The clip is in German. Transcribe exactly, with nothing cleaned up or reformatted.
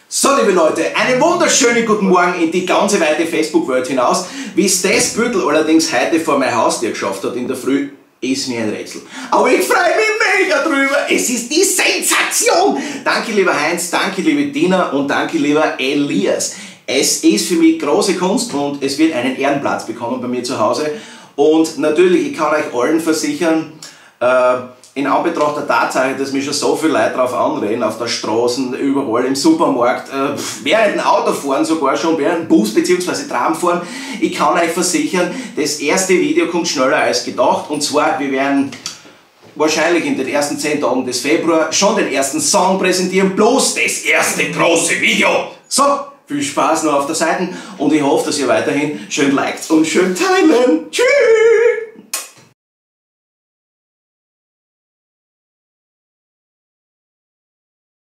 So, liebe Leute, einen wunderschönen guten Morgen in die ganze weite Facebook-Welt hinaus. Wie es das Büdel allerdings heute vor mein Haustür geschafft hat in der Früh, ist mir ein Rätsel. Aber ich freue mich mega drüber. Es ist die Sensation. Danke, lieber Heinz, danke, liebe Tina und danke, lieber Elias. Es ist für mich große Kunst und es wird einen Ehrenplatz bekommen bei mir zu Hause. Und natürlich, ich kann euch allen versichern, äh, in Anbetracht der Tatsache, dass mich schon so viele Leute drauf anreden, auf der Straße, überall im Supermarkt, äh, während dem Autofahren sogar schon, während dem Bus bzw. Tramfahren, ich kann euch versichern, das erste Video kommt schneller als gedacht. Und zwar, wir werden wahrscheinlich in den ersten zehn Tagen des Februar schon den ersten Song präsentieren, bloß das erste große Video. So, viel Spaß noch auf der Seite und ich hoffe, dass ihr weiterhin schön liked und schön teilen. Tschüss!